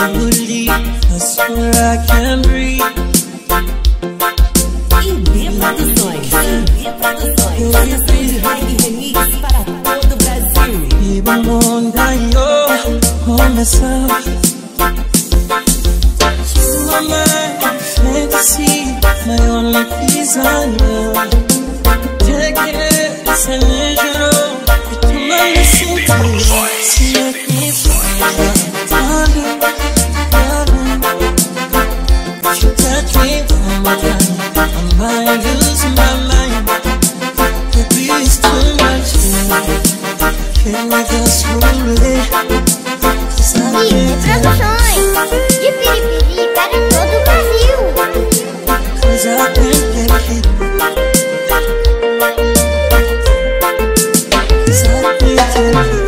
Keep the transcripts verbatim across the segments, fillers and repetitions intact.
would leave, I swear I can breathe. I B Produções, I B Produções, produção de reggae remix para todo o Brasil. Even wonder you on myself. To my mind, fantasy, my only desire. Take it, it's an original. To my listening to you, make me feel. Darling, darling, if you touch me one more time, I might lose my mind. The beat's too much, yeah. Feel like a slowly. I B Produções, de Piripiri para todo o Brasil. Cause I can't take it. Cause I can't take it.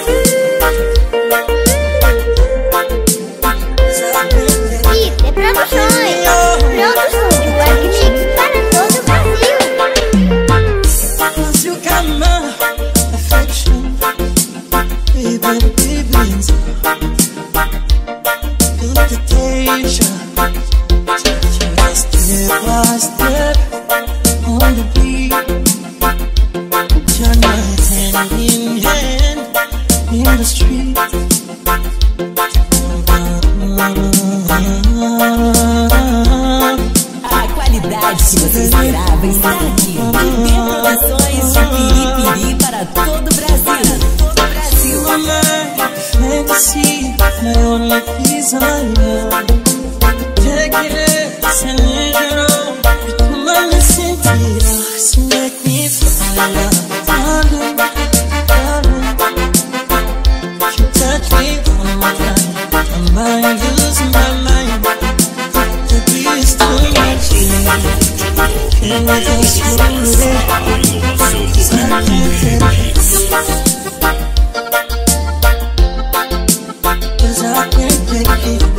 I B Produções, produção de reggae remix para todo o Brasil. Cause you got my affection, baby, baby, invitation. Just step by step on the beat. Join my hand in hand in the street. A qualidade que você esperava está aqui. I B Produções de Piripiri para todo o Brasil. Todo o Brasil. Fantasy, my only desire. Take it, it's an original. Become my necessity, so make me feel. Darling, darling, if you touch me one more time, I might lose my mind. The beat's too much, feel like a slowly. I can't take it. Cause I can't take it.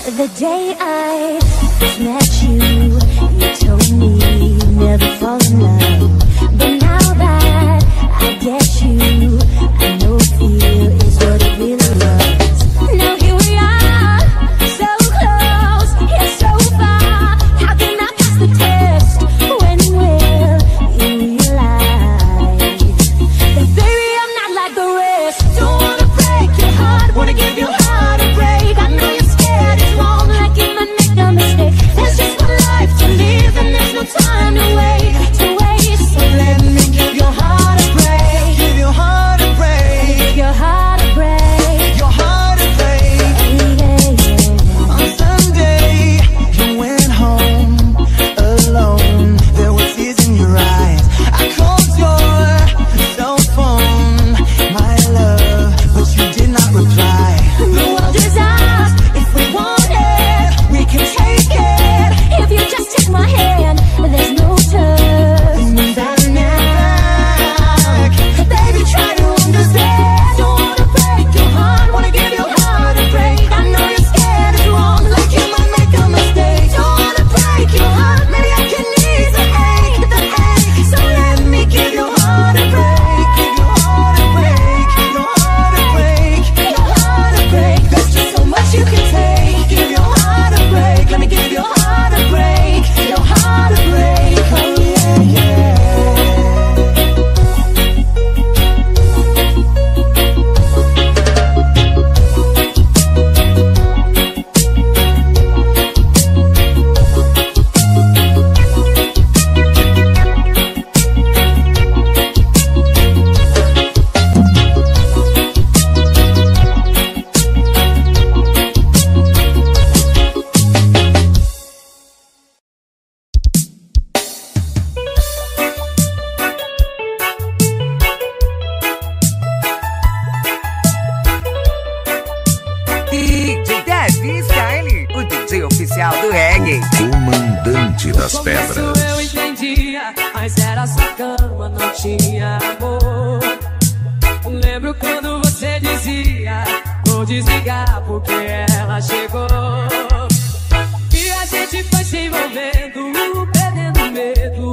The day I met you, you told me never fall in love. But now that I get you, I know fear is what it really was. Now here we are, so close, yet so far. How can I pass the test? When will you realize that baby I'm not like the rest? Don't wanna break your heart, wanna give your heart a break. I know you're scared, it's wrong, like you might make a mistake. There's just one life to live and there's no time to wait, to waste. So let me give your heart a break. Give your heart a break. Give your heart a break. Your heart a break. Yeah, yeah. On Sunday, you went home alone. There were tears in your eyes. I called your cell phone, my love, but you did not reply. The world is ours, if we want it, we can take it. If you just take my hand, there's no turning back. Baby, try to understand. Don't wanna break your heart, wanna give your heart a break. I know you're scared, it's wrong, like you might make a mistake. Don't wanna break your heart, maybe I can ease the ache, the ache. So let me give your heart a break. Give your heart a break. Your heart a break. Your heart a break, there's just so much you can take. Give your heart a break, let me give your heart a break. Your heart a break, oh yeah, yeah. D J Davi Style, o D J oficial do reggae. Comandante das pedras. Eu entendia, mas era só cama, não tinha amor. Lembro quando você dizia, vou desligar porque ela chegou. E a gente foi se envolvendo, perdendo medo.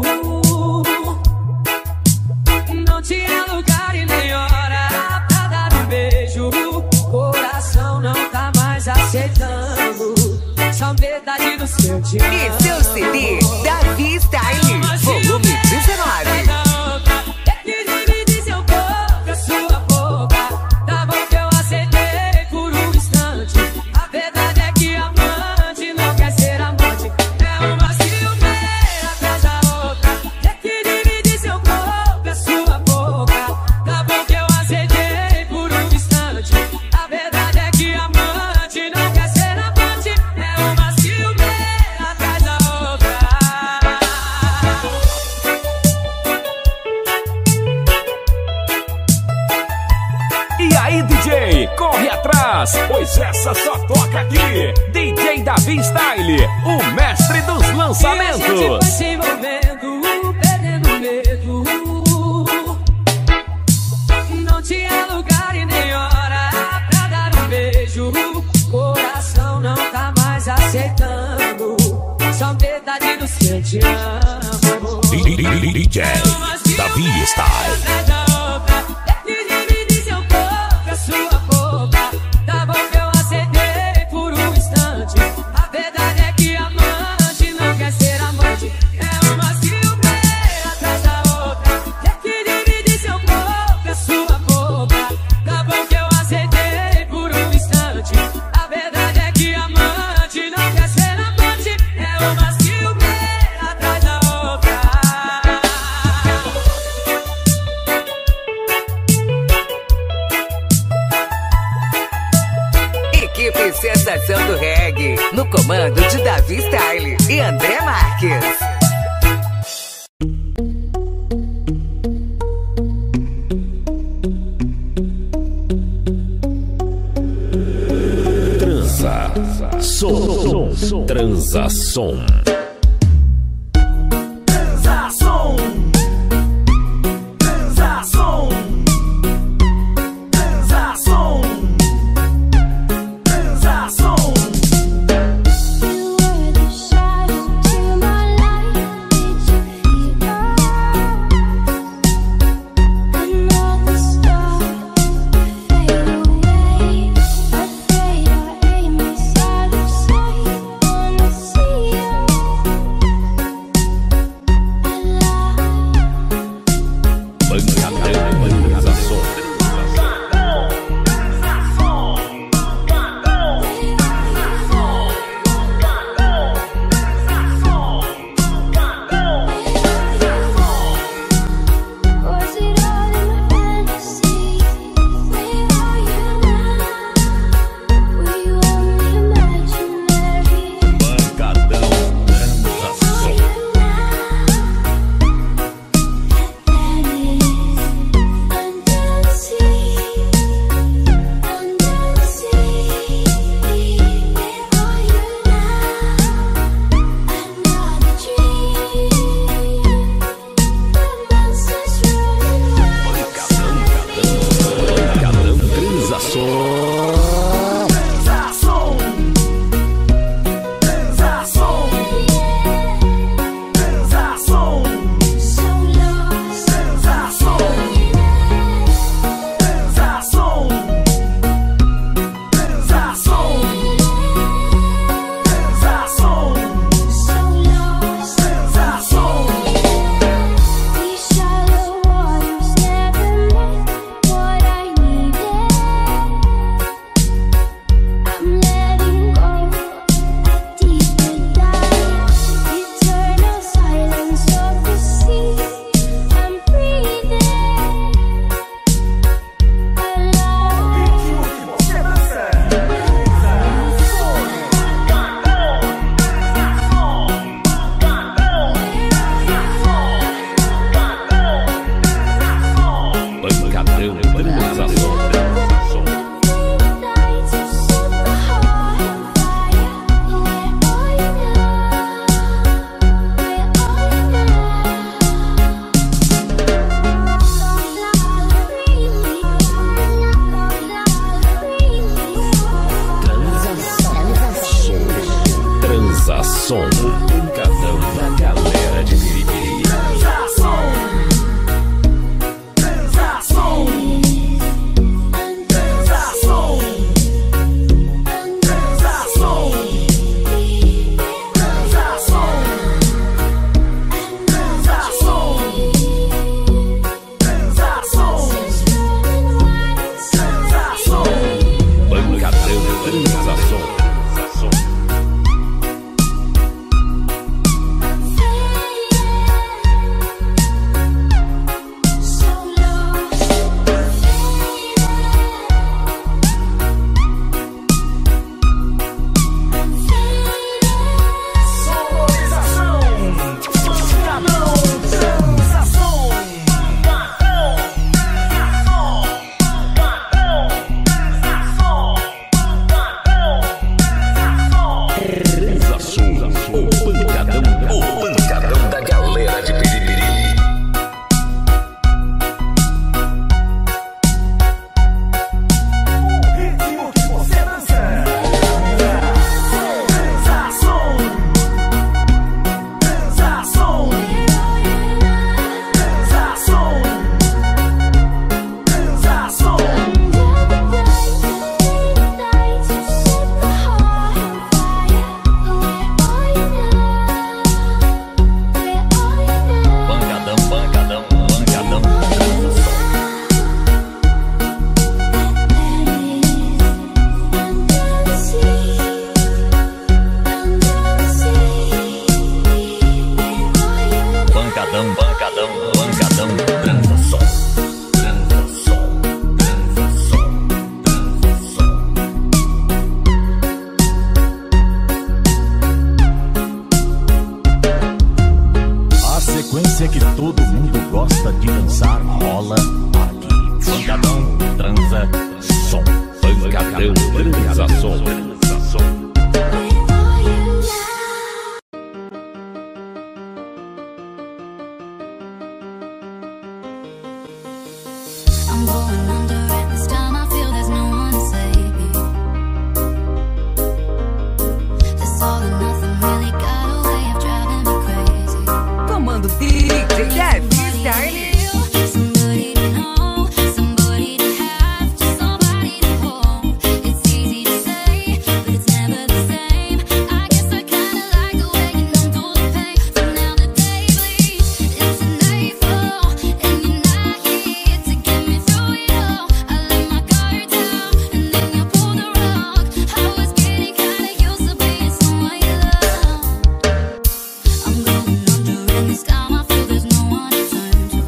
Não tinha lugar e nem hora pra dar um beijo. Coração não tá mais aceitando, só metade do seu te amo. E seu C D, Davi Style, volume dezenove. Tem que dividir seu corpo, a sua boca. Tá bom que eu aceitei por um instante. A verdade é que amante não quer ser amante. É uma ciumeira atrás da outra. Tem que dividir seu corpo, a sua boca. Tá bom que eu aceitei por um instante. A verdade é que amante não quer ser amante. É uma ciumeira atrás da outra. E aí, D J, corre atrás, pois essa só toca aqui. D J Davi Style, o mestre dos E a gente foi lançamentos. se envolvendo, perdendo medo. Não tinha lugar e nem hora pra dar um beijo. Coração não tá mais aceitando, só metade do seu te amo. D J Davi Style. Tem que dividir seu corpo, a sua boca. Tá bom que eu aceitei por um instante. A verdade é que amante não quer ser amante. É uma ciumeira atrás da outra. Tem que dividir seu corpo, a sua boca. Tá bom que eu aceitei por um instante. A verdade é que amante não quer ser amante. É uma ciumeira atrás da outra. Equipe Sensação do Reggae, no comando de Davi Style e André Marques. Transa Som. Transa Som. Transação. Transação. Transação. Transação. Transação, pancadão da galera de Piripiri. Transação, transação, transação, transação, transação, transação, transação, transação, Pancadão, transação. Que todo mundo gosta de dançar, rola aqui. Pancadão, transa, som. Pancadão, transa, som. I'm going under and this time I feel there's no one to save me. This all and nothing really got a way of driving me crazy. Comando D J Davi Style. Somebody to know, somebody to have, just somebody to hold. It's easy to say, but it's never the same. I guess I kinda like the way you numb through the pain. So now the day bleeds into nightfall, and you're not here to get me through it all. I let my guard down, and then you pull the rug. I was getting kinda used to being someone you love. I'm going under, and this time I feel there's no one to turn to.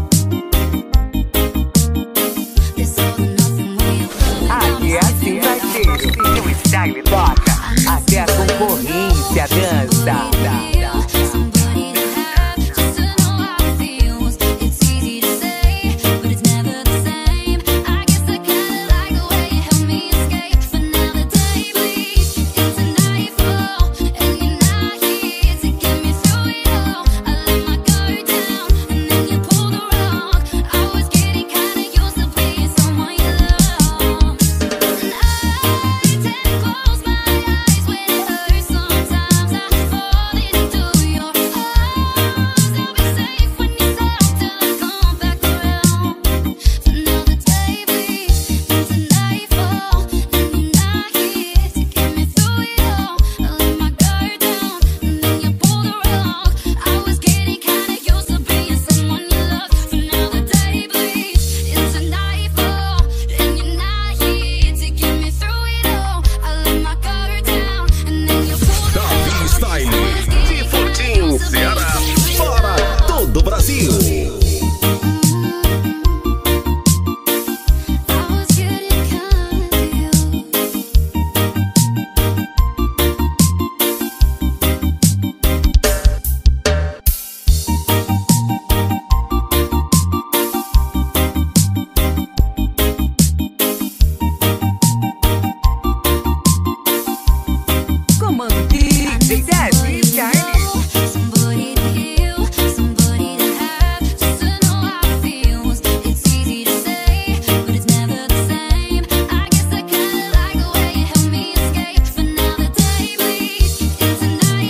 This all or nothing way of loving Aqui é assim, parceiro. E o style toca. Até a concorrência dança. Somebody to have, just to know how it feels. It's easy to say, but it's never the same. I guess I kinda like the way you help me escape. But now the day bleeds into nightfall, and you're not here to get me through it all. I let my guard down, and then you pull the rug. I was getting kinda used to being someone you love. And I tend to close my eyes when it hurts. Sometimes I fall into your arms. I'll be safe when you're sad till I come back around. But now the day bleeds into nightfall, and you're not here to get me through it all. I let my guard down, and then you pull the rug. I was getting kinda used to being someone you love. But now the day bleeds into nightfall, and you're not here to get me through it all. I let my guard down, and then you pull the Davi rug. Style, de Fortim, Ceará, para todo o Brasil. I was getting kinda Comando D J Davi Style. Somebody to heal, somebody to have, just to know how it feels. It's easy to say, but it's never the same. I guess I kinda like the way you help me escape. But now the day bleeds into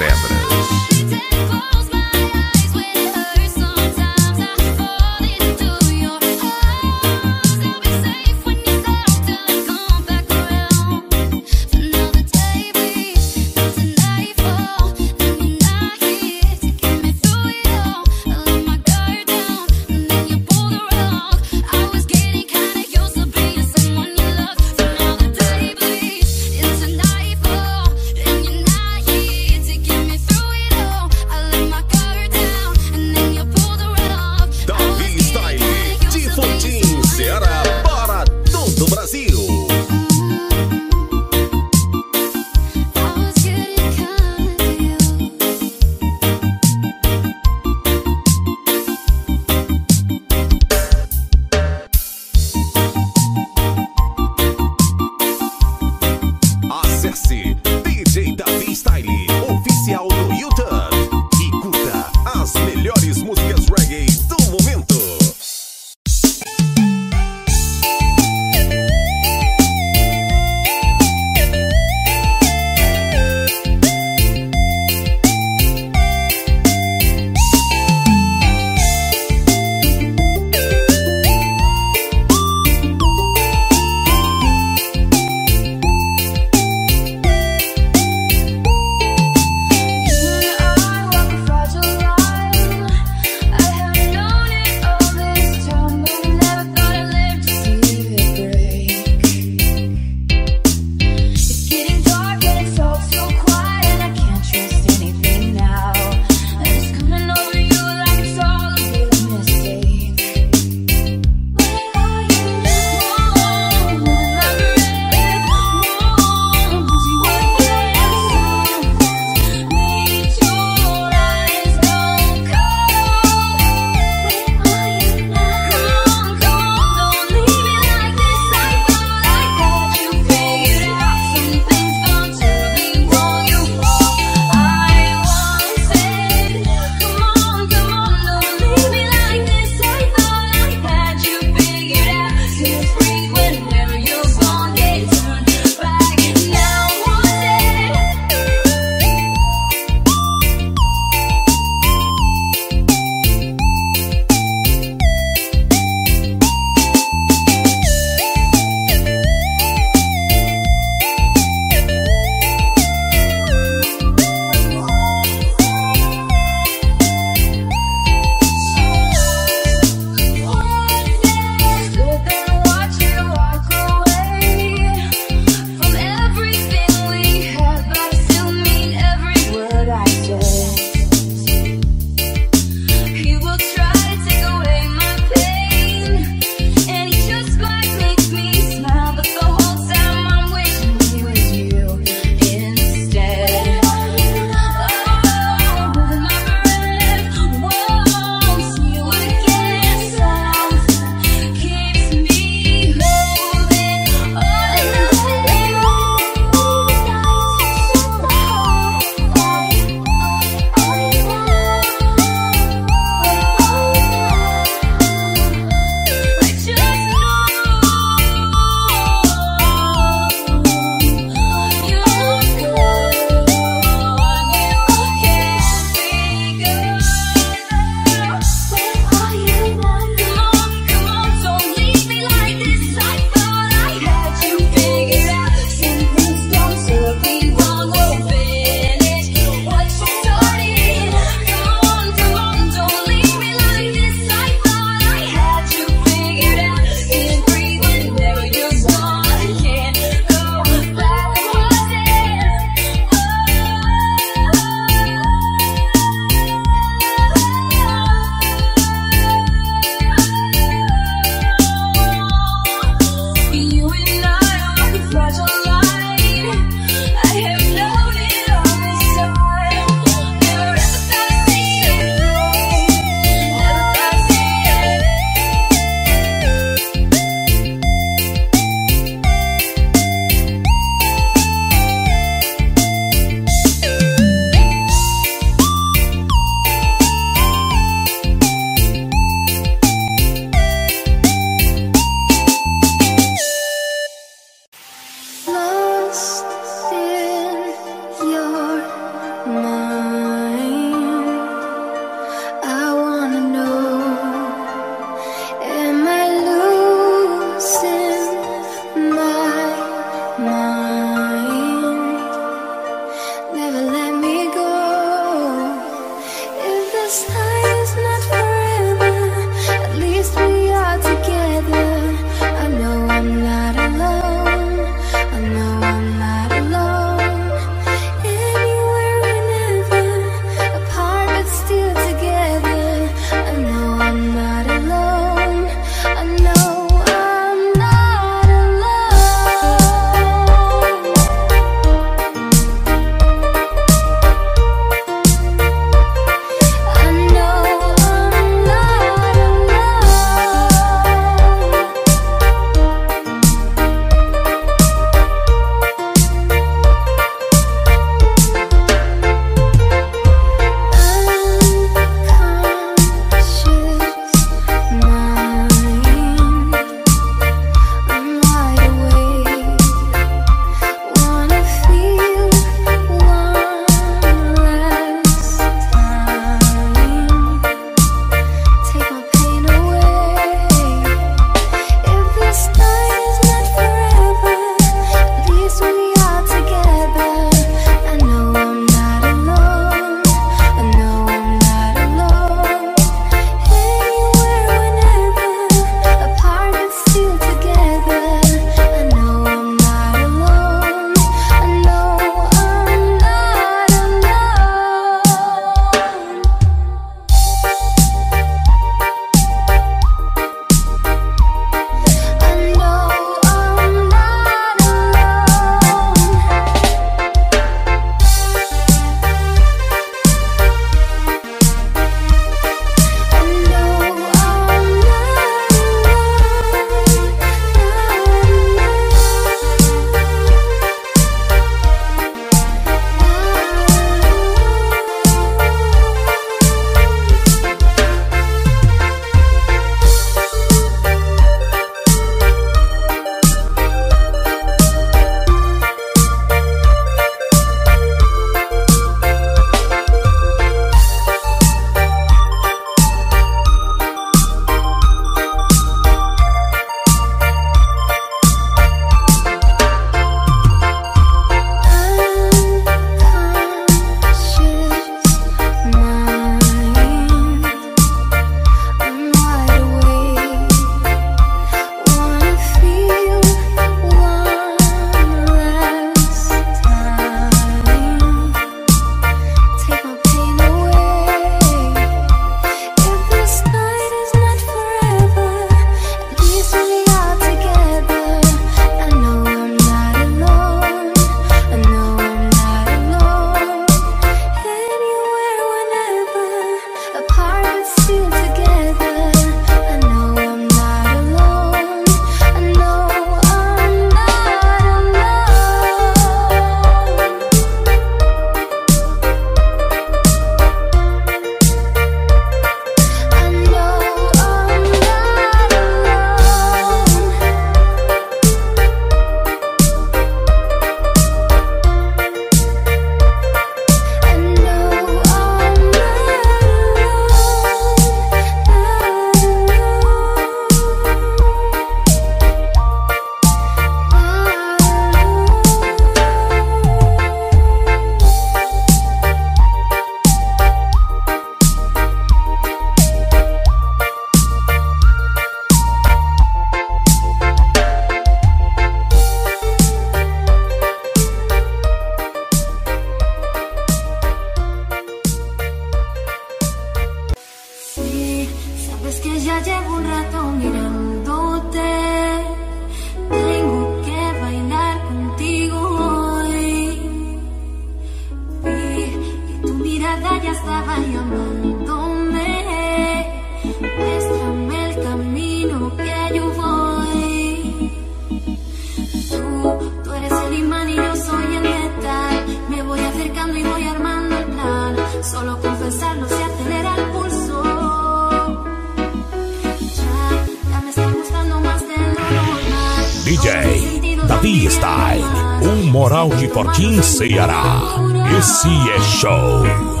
D J Davi Style, um moral de Fortim, Ceará. Esse é show.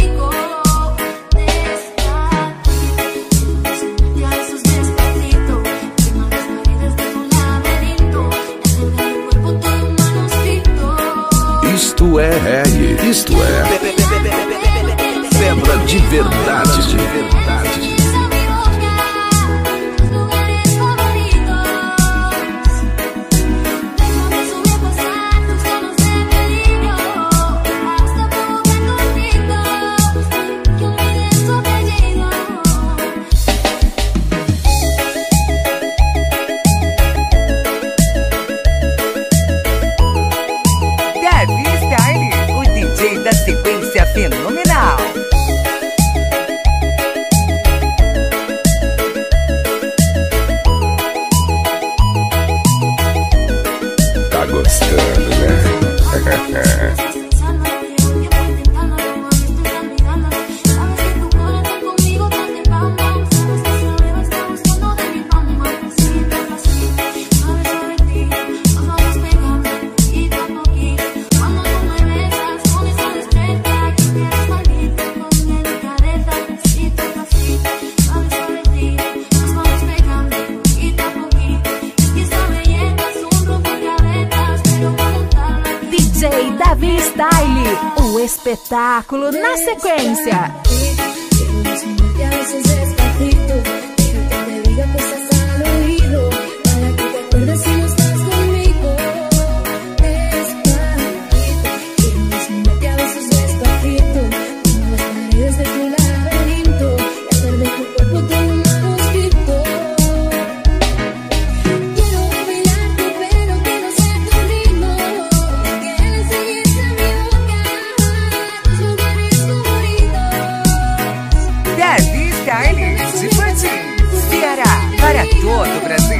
Despacito, Isto é reggae, isto é Febra de verdade, de verdade. Da sequência fenomenal. Tá gostando, né? D J Davi Style, o espetáculo na sequência. Para todo o Brasil.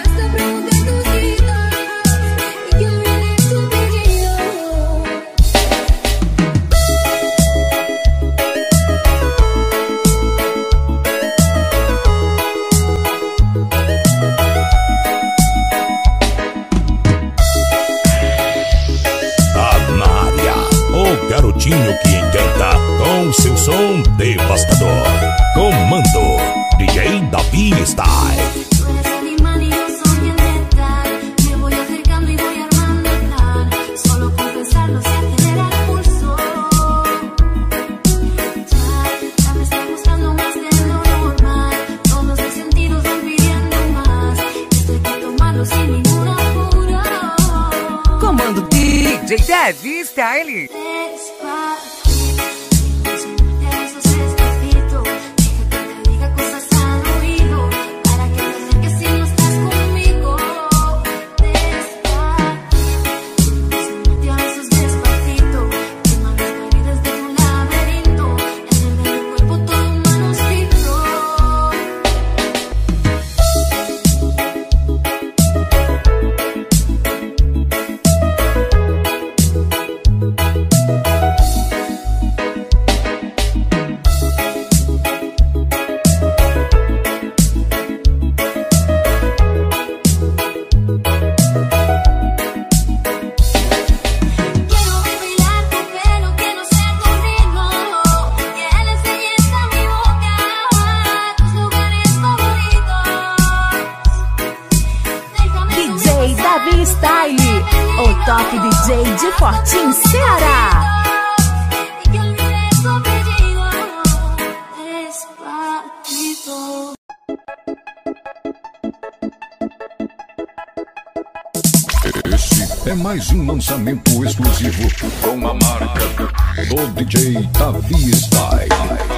Amária, o garotinho que encanta com seu som devastador. Comando D J Davi Style. Comando D J Davi Style. Davi Style, o top D J de Fortim, Ceará. Esse é mais um lançamento exclusivo com a marca do D J Davi Style.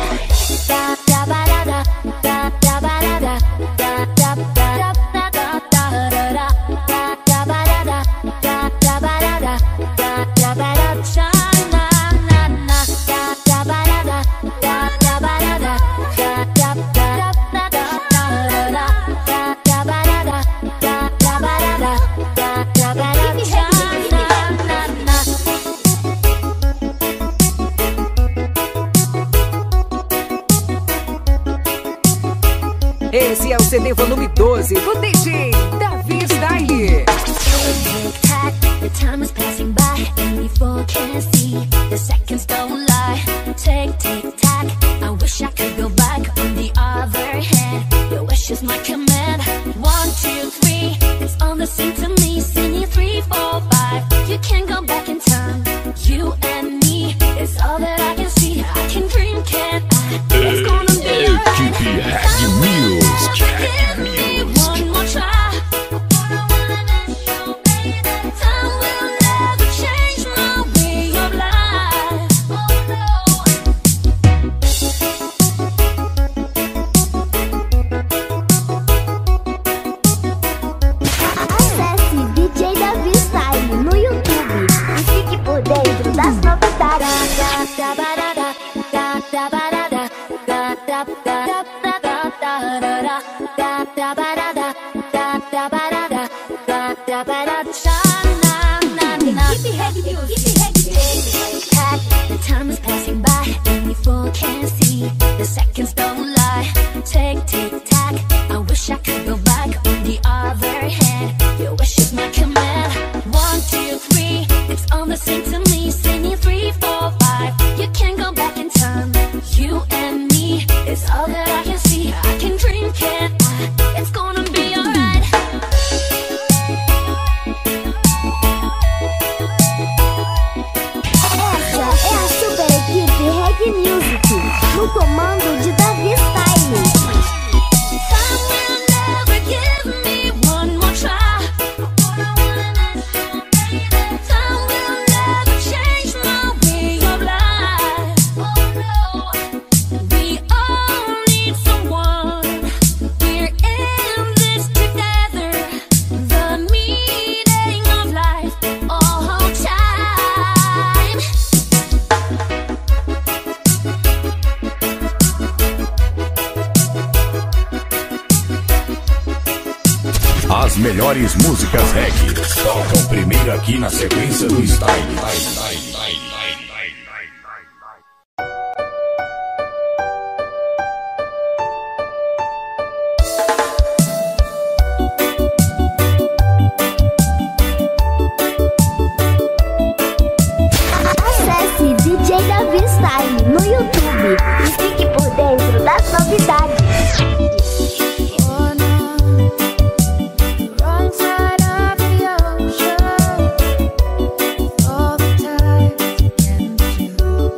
Esse é o C D volume doze do D J Davi Style. The time is passing by and we both can see the seconds don't lie. Tick, tick, tack. I wish I could go back. On the other hand, your wish is my command. One, two, three. It's all the same to me. Singing three, four, five. You can't go back in time. You The seconds don't lie. Tick, tick, tack. I wish I could go back. On the other hand, your wish is my command. One, two, three. It's all the same to me. Singing three, four, five. You can't go back in time. You and me, it's all that I can see. I can dream, can't I? It's gonna be alright. Essa é a super equipe Reggae Music, no comando de Davi Style. Time will never give me one more try. Time will never change my way of life. We all need someone. We're in this together. The meaning of life, all time. As melhores músicas reggae tocam primeiro aqui na sequência do Style. Acesse D J Davi Style no YouTube e fique por dentro das novidades. Wrong side of the ocean, all the time.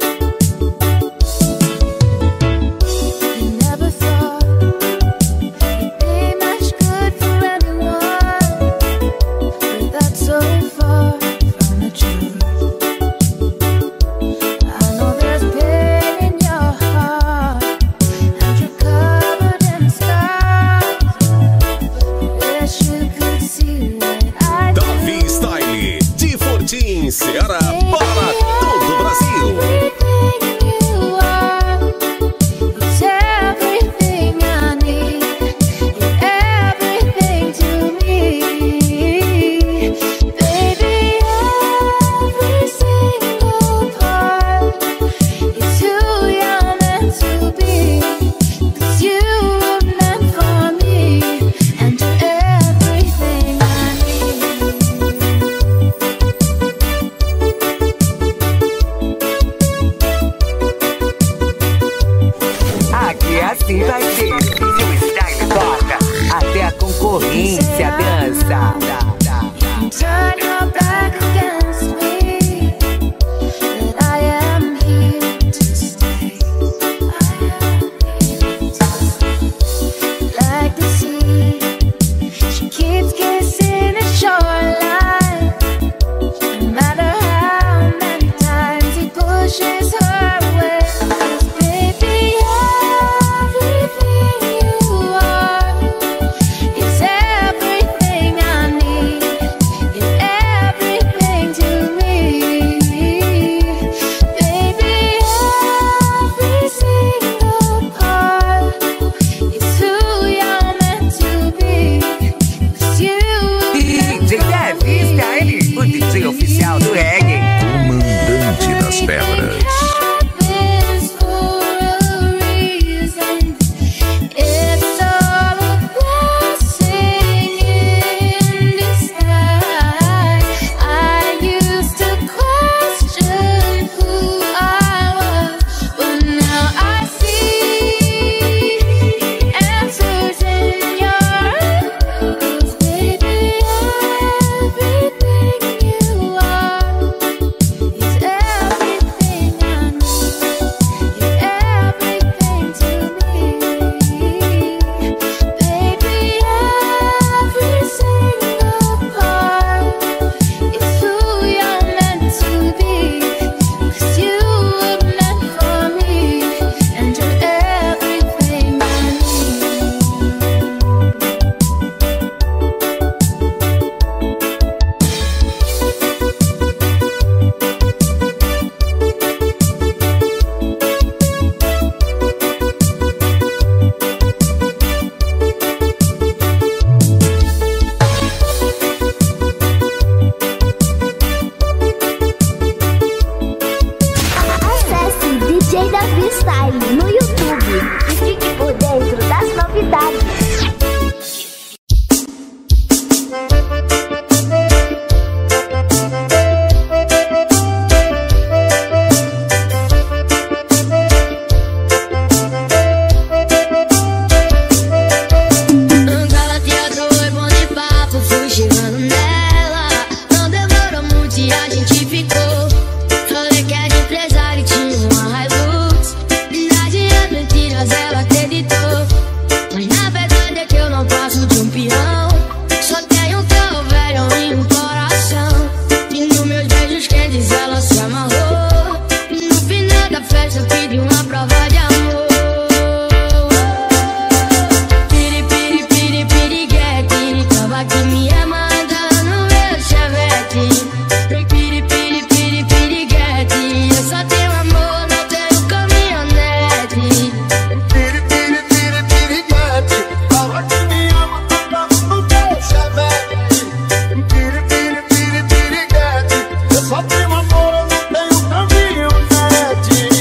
assim vai ser. Seu style toca, até a concorrência dança. Turn your back against me, but I am here to stay. I am here to stay. Like the sea, she keeps kissing the shoreline. No matter how many times he pushes her away, 'cause baby, everything you are is everything I need. Fala que me ama andando no meu chevette. Piri, piri, piri, piriguete. Eu só tenho amor, não tenho caminhonete. Piri, piri, piri, piriguete. Fala que me ama andando no meu chevette. Piri, piri, piri, piriguete. Eu só tenho amor, eu não tenho caminhonete.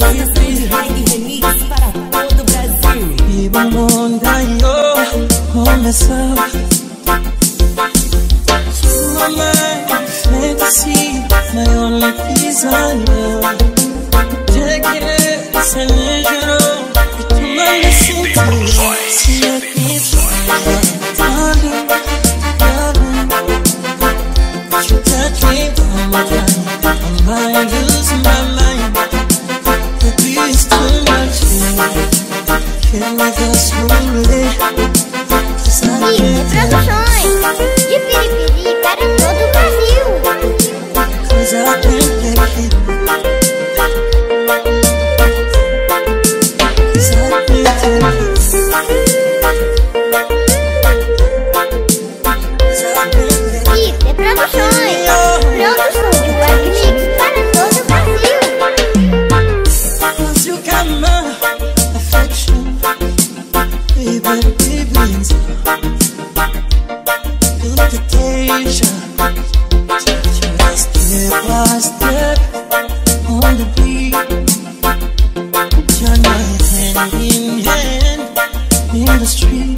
Produção de reggae remix para todo o Brasil. Even wonder your começar. To my mind, fantasy, my only desire. Take it, sem exagero, e tu me sentir. Se é que fala, you touch me one more time, I might lose my mind. Baby, it's too much here. Can we go slowly? Ih, Produções de Piripiri para todo o Brasil. Cause I can't take it. Cause I can't take it. Ih, Produções, produção de Web Mix para todo o Brasil. Cause you got my affection, baby, baby, invitation. Step by step on the beat, join my hand in hand in the street.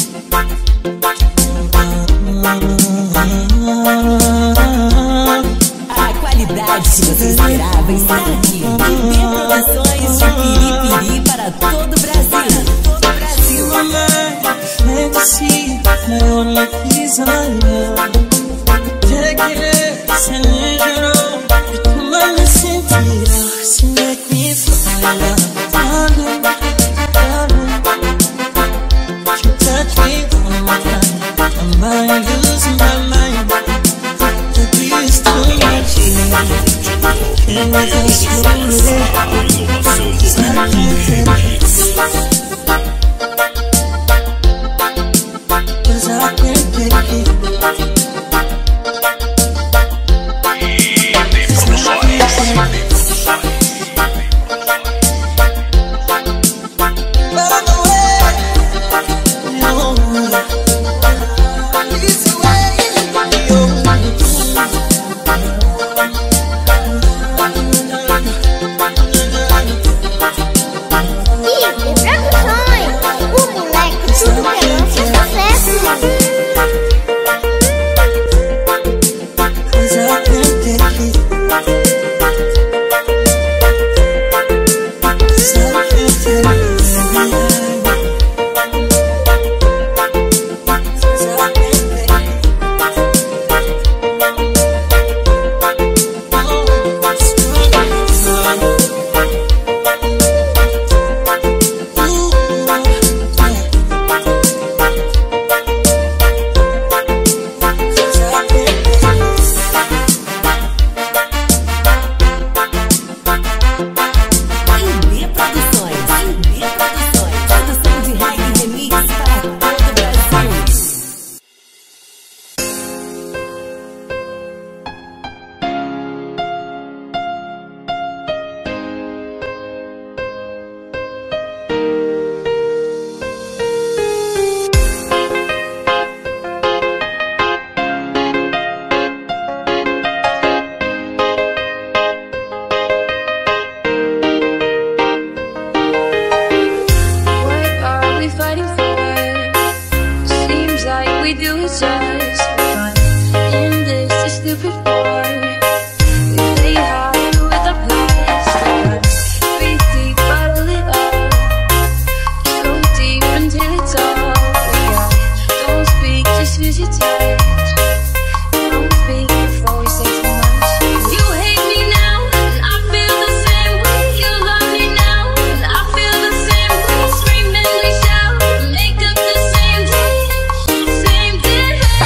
A qualidade que você esperava está aqui. P D Produções de Piripiri para todo o Brasil. Todo o Brasil. Fantasy, my only desire. Take it, sem exagero, e tu me sentir. Se make me fire, darling, darling. You touch me one more time, I might lose my mind. Baby, it's too much here. Can we go slowly? I can't take it. Cause I can't take it. Same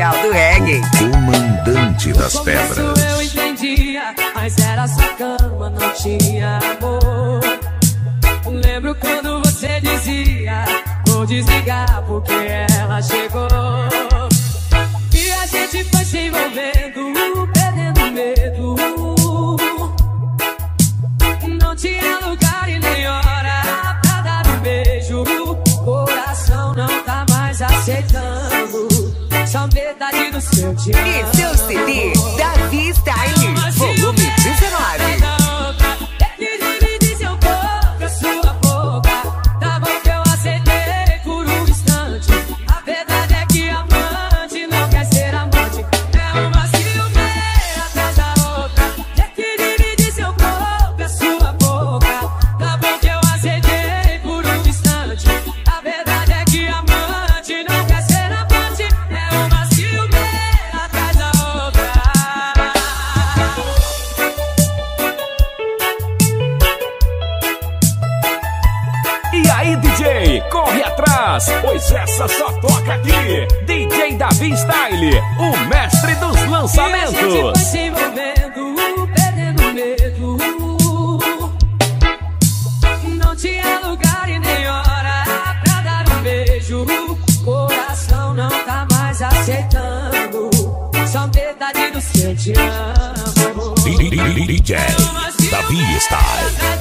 oficial do reggae. Comandante das pedras. Eu entendia, mas era só cama, não tinha amor. Lembro quando você dizia, vou desligar porque ela chegou. E a gente foi se envolvendo, perdendo medo. Não tinha lugar e nem hora pra dar um beijo. Coração não tá mais aceitando só metade do seu te amo. E seu C D, Davi Style, volume dezenove. Corre atrás, pois essa só toca aqui. D J Davi Style, o mestre dos lançamentos. E a gente foi se envolvendo, perdendo medo. Não tinha lugar e nem hora pra dar um beijo. Coração não tá mais aceitando só metade do seu te amo. D J Davi Style.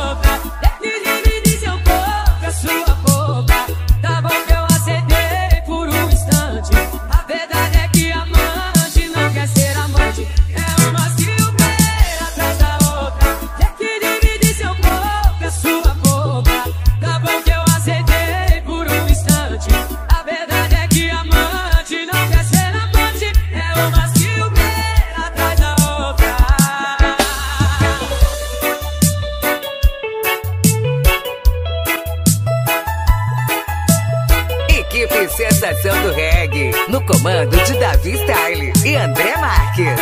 Sensação do reggae, no comando de Davi Style e André Marques.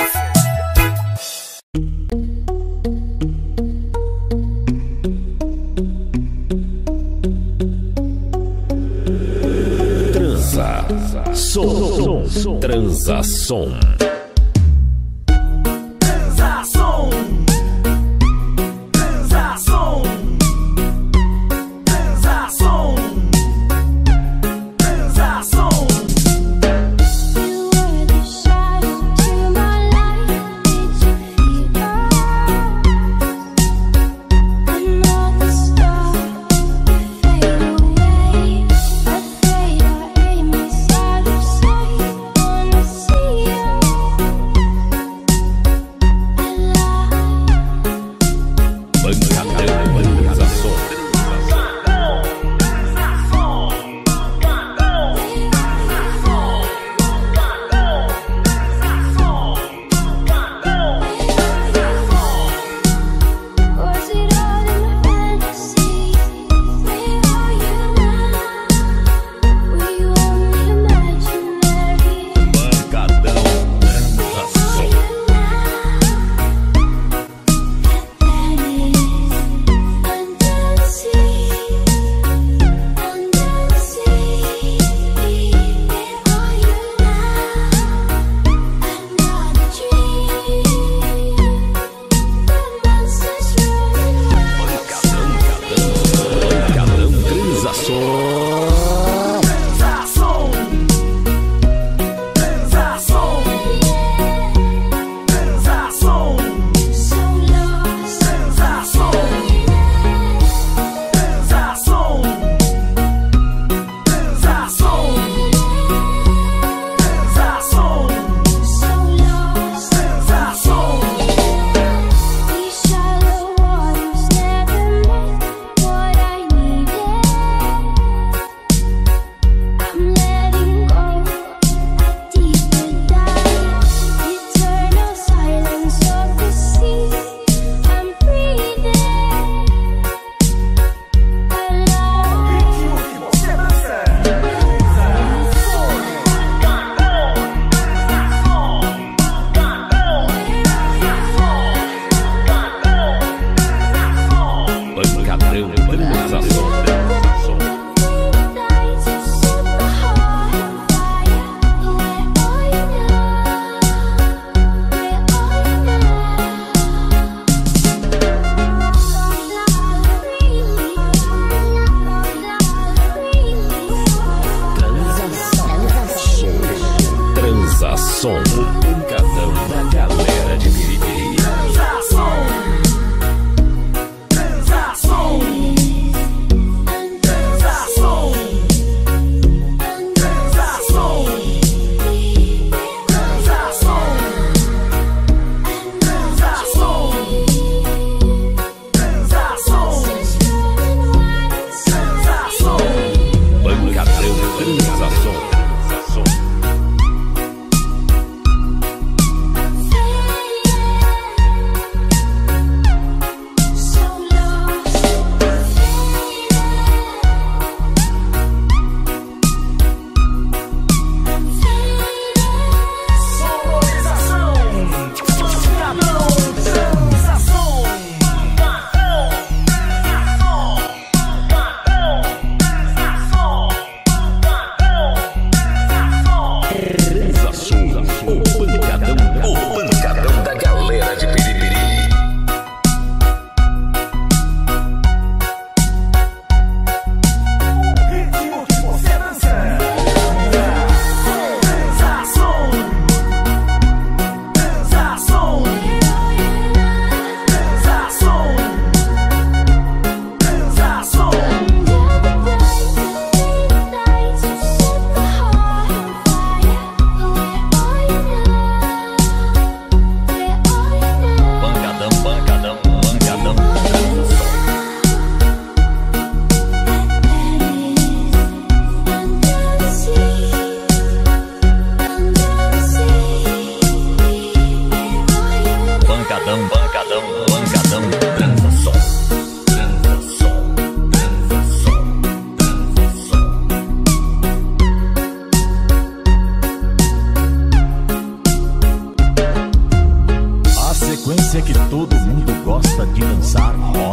Transa som, transa som. See you.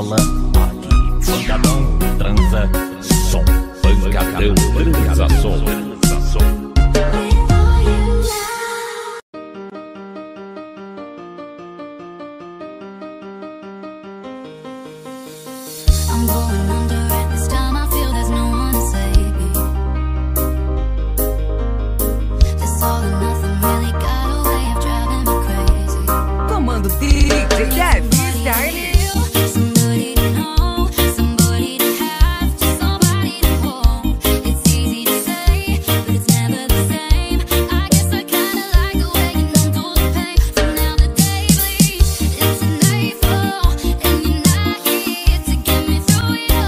rola aqui. Pancadão, transa, som. Pancadão, transa, som. I'm going under at this time. I feel there's no one to save me. This all and nothing really got a way of driving me crazy. Comando D J Davi Style. Somebody to know, somebody to have, just somebody to hold. It's easy to say, but it's never the same. I guess I kinda like the way you numb to the pain. So now the day bleeds into nightfall, and you're not here to get me through it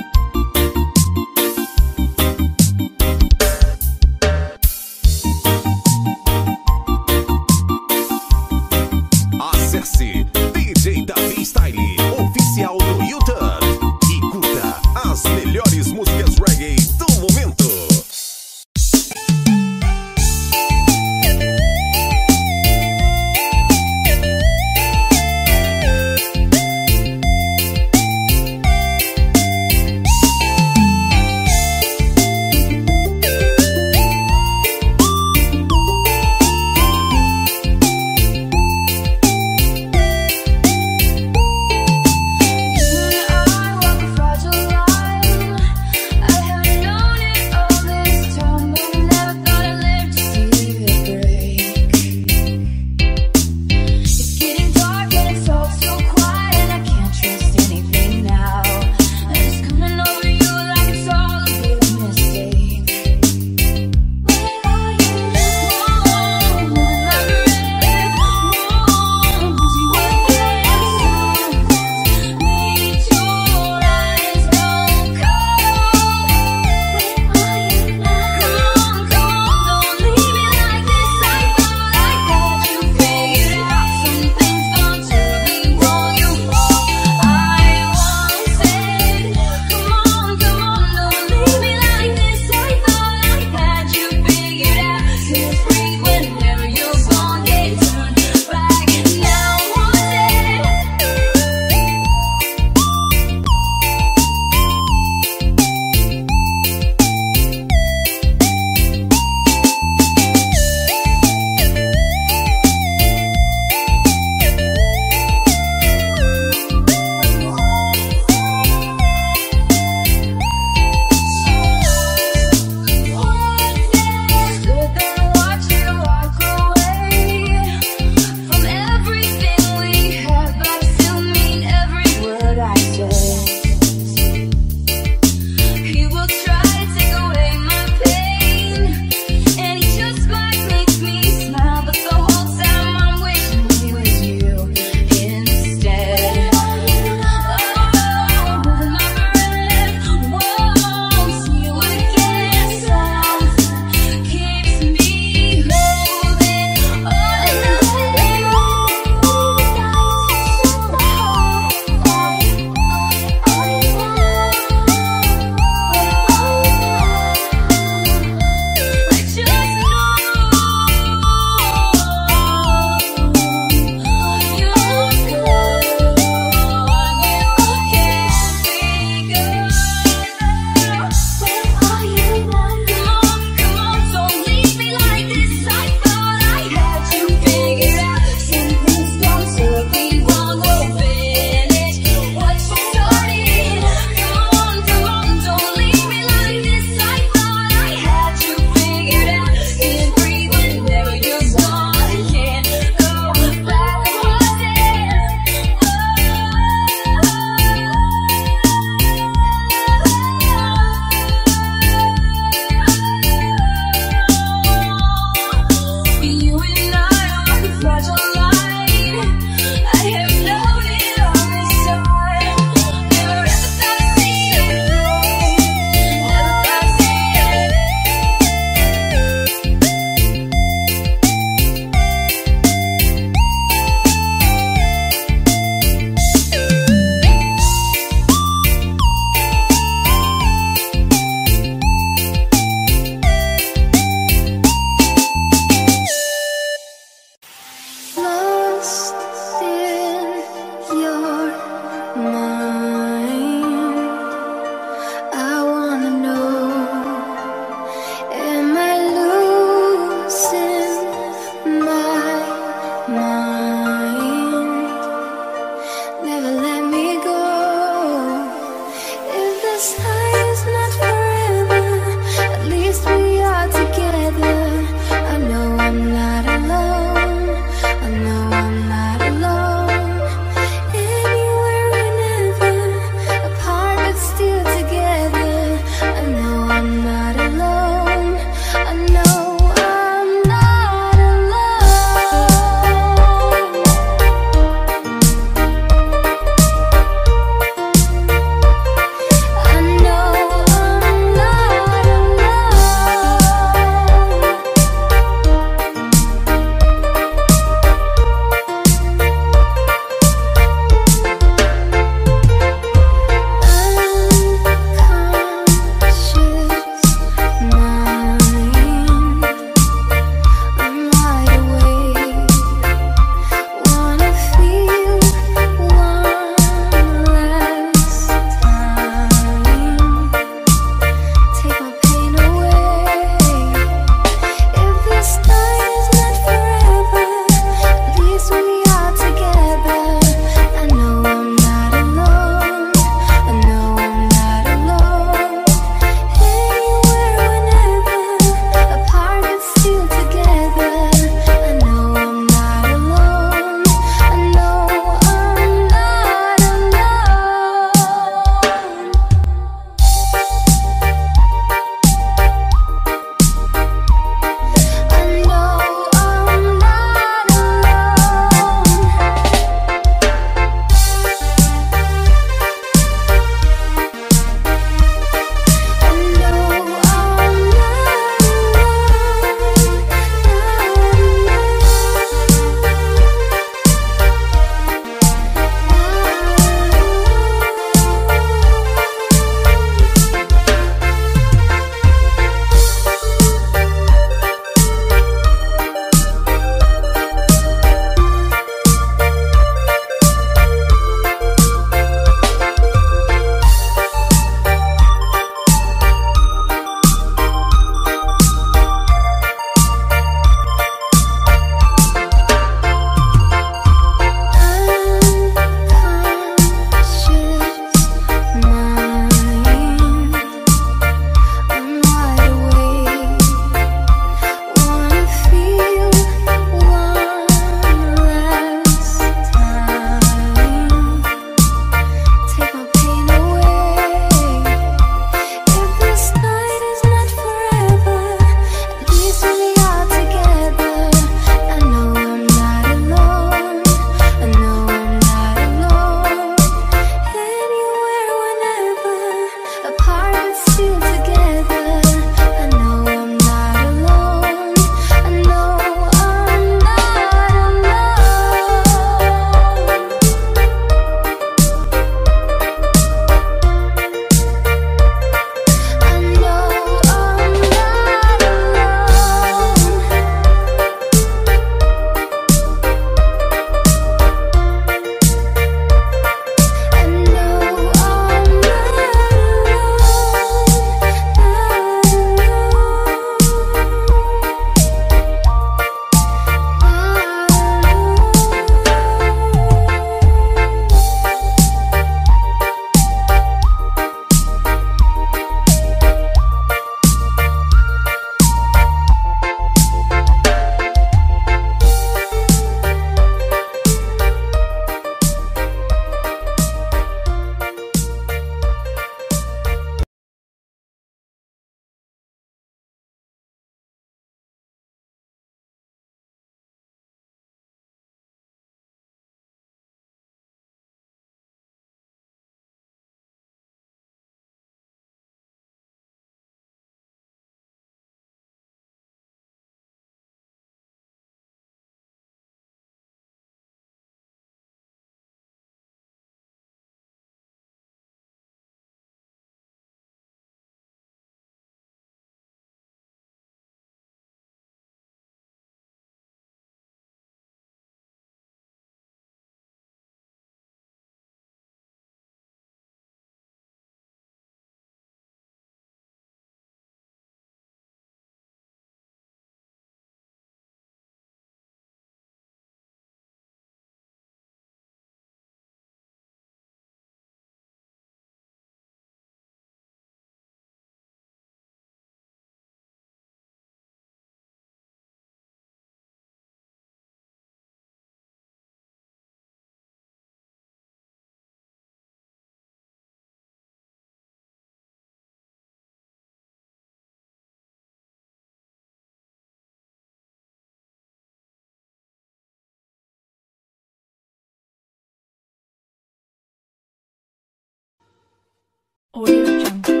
Audio Jungle.